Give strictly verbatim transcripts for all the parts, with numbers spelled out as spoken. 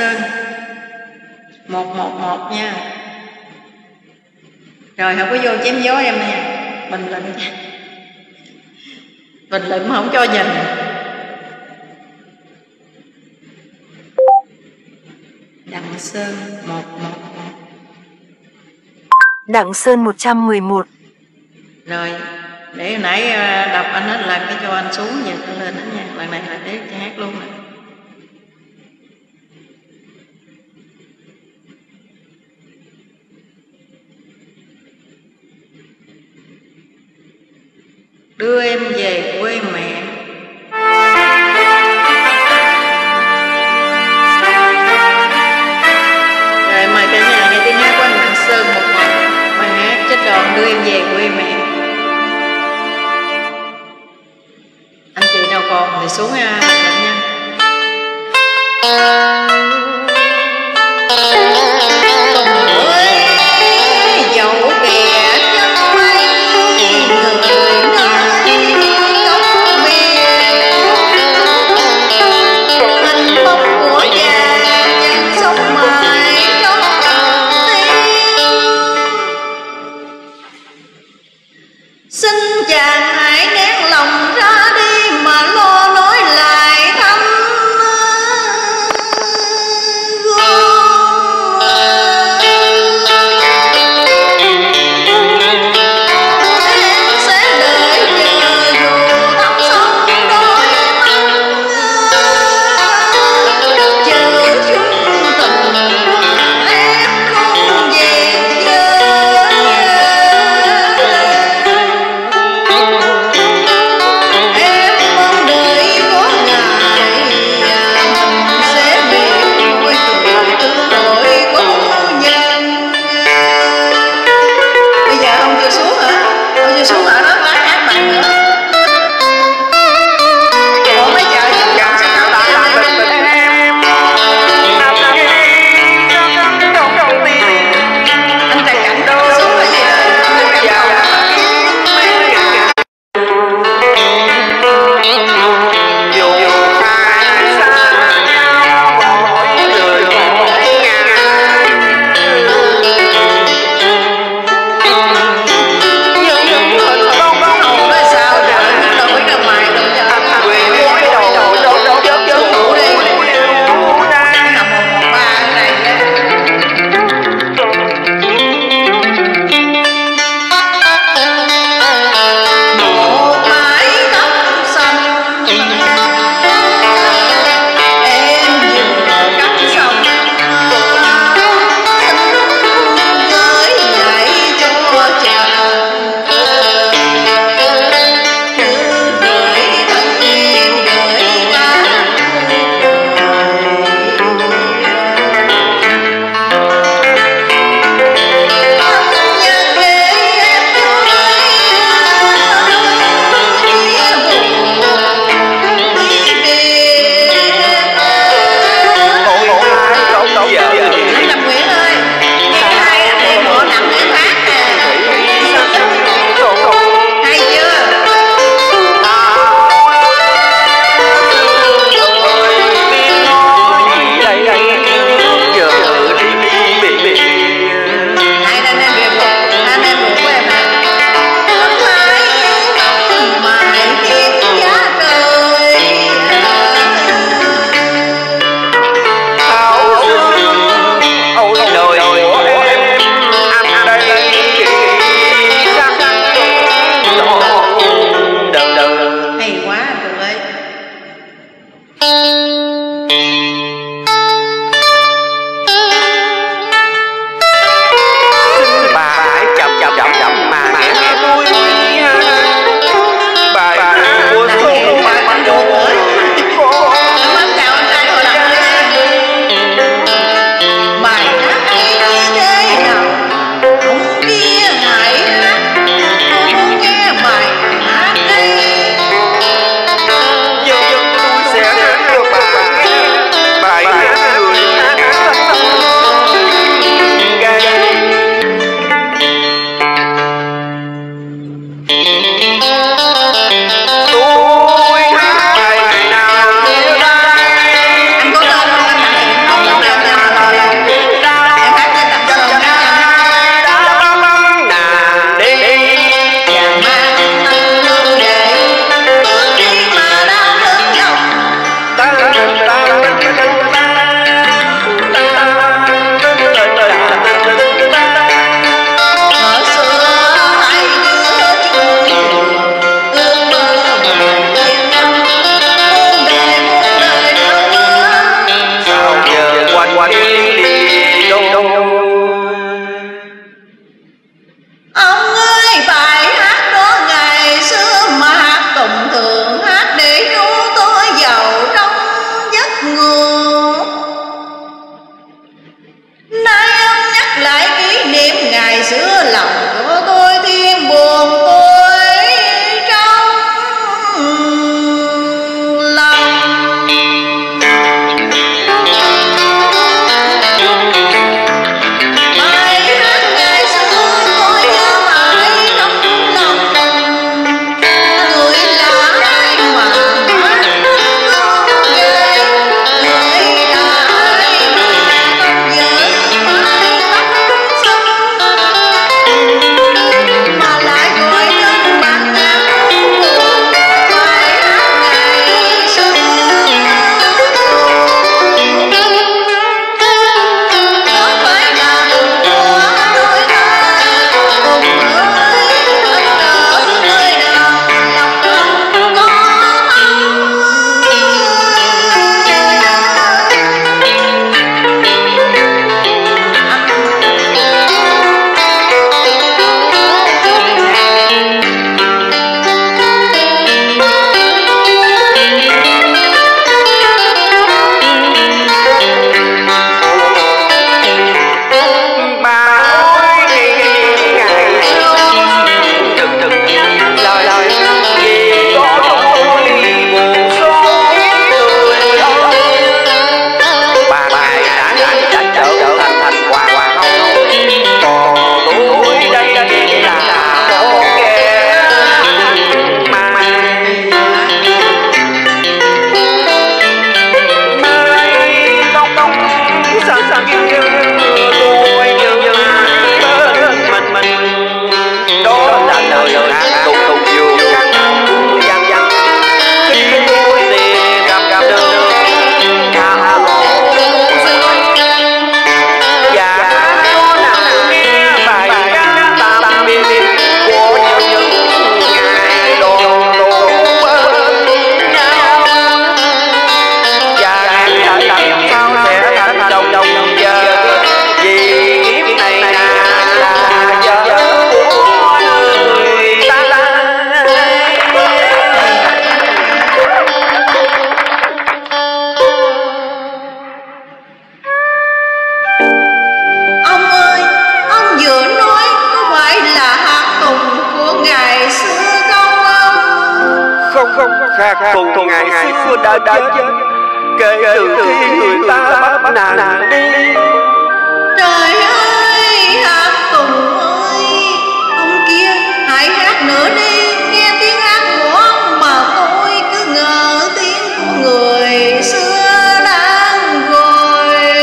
Sơn một một một nha. Rồi không có vô chém gió em nha, bình luận bình luận không cho nhìn. Đặng Sơn một một một. Đặng Sơn một trăm mười một. Rồi để hồi nãy đọc anh hết lần cái cho anh xuống, giờ tôi lên đó nha. Lần này là để cho hát luôn nè. Đưa em về quê mẹ. Rồi mời cả nhà nghe tiếng hát của anh Đặng Sơn một một. Bài hát Chết Đòn Đưa Em Về Quê Mẹ. Anh chị nào còn thì xuống nha, nha. ngày xưa lòng của tôi thêm buồn tôi trong lòng. Bài hát ngày xưa tôi nhớ mãi trong lòng, người là ai mà hát không ghê, người là ai mà không nhớ mãi tóc xanh, mà lại gọi tên bạn em buồn. Bài hát ngày xưa đó phải là của đôi ta, cùng ơi anh ở nơi nào lòng không có cùng ngày xưa đã đã chết, kể từ khi người ta bắt nàng đi. Trời ơi hát cùng ơi, ông kia hãy hát nữa đi, nghe tiếng hát của ông mà tôi cứ ngỡ tiếng của người xưa đang gọi.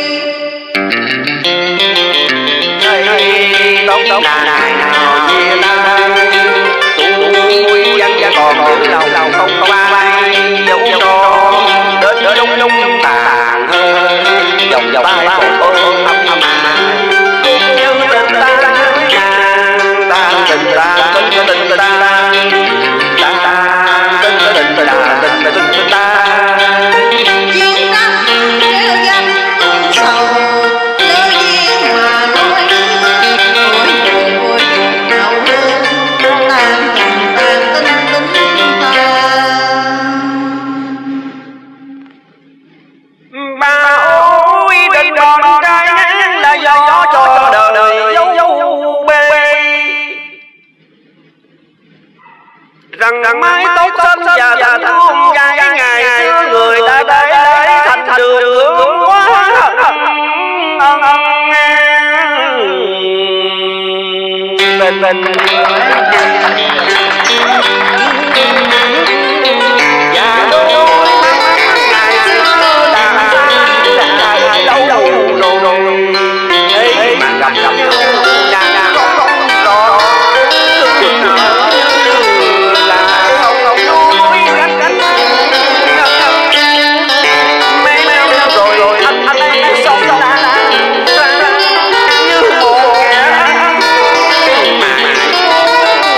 Thầy tóc tóc này nào chia tay, tôi vẫn vẫn còn giữ lòng lòng không qua dấu cho đến đến lúc lúc tàn hơn dòng dòng ba ôm ấm ấm như tình ta ta tình ta tình tình ta ta tình tình ta tình tình ta chiến tranh reo danh tuôn sầu, lỡ duyên mà nói ôi buồn ôi buồn đau thương tan tình tan tình tình ta. Bà ôi định đòn trai là do cho đời dấu dấu bê, rằng rằng mái tóc xanh và thành hôn gái ngày xưa người ta để lấy thành đường quá tình tình và đôi mắt ngày xưa đã đã đâu đâu đâu đâu ấy mà gặp gặp nhau nàng không không rõ thương là không không nuối cánh cánh mê mê rồi rồi anh anh sống ta như một kẻ mà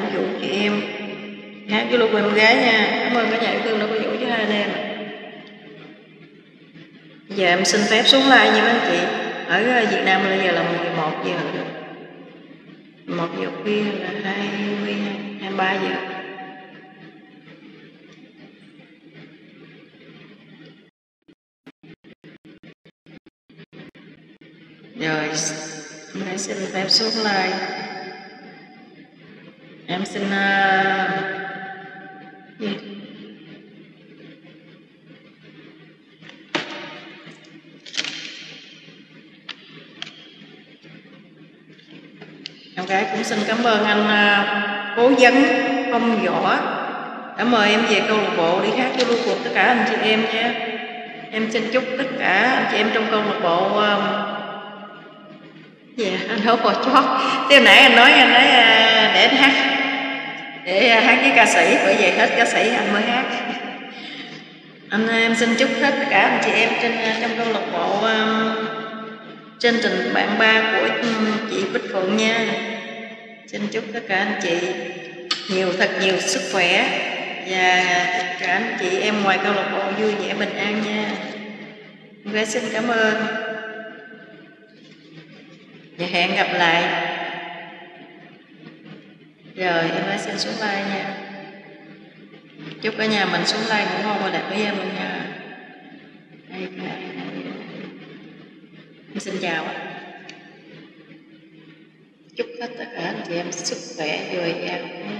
cổ vũ chị em hát với lúc em gái nha. Cảm ơn cả nhà yêu thương đã cổ vũ cho hai anh em. Giờ em xin phép xuống like nha mấy anh chị. Ở Việt Nam bây giờ là mười một giờ rồi, một giờ khuya là hai mươi hai mươi ba giờ. Rồi em xin phép xuống like. Em xin uh, gì? Em gái cũng xin cảm ơn anh uh, cố vấn ông Võ đã mời em về câu lạc bộ đi hát với lưu cuộc tất cả anh chị em nha. Em xin chúc tất cả anh chị em trong câu lạc bộ uh, dạ anh hốt bò chót. Thế hồi nãy anh nói anh nói uh, để anh hát để uh, hát với ca sĩ, bởi vậy hết ca sĩ anh mới hát. Anh em xin chúc hết tất cả anh chị em trên trong câu lạc bộ um, trên trình bạn ba của chị Bích Phượng nha. Xin chúc tất cả anh chị nhiều thật nhiều sức khỏe và tất cả anh chị em ngoài câu lạc bộ vui vẻ bình an nha. Em gái xin cảm ơn và hẹn gặp lại. Rồi em gái xin xuống like nha. Chúc cả nhà mình xuống like ngủ ngon và đẹp với em luôn nha. Đây, đây, đây. Em xin chào ạ. Chúc hết tất cả anh chị em sức khỏe dồi dào.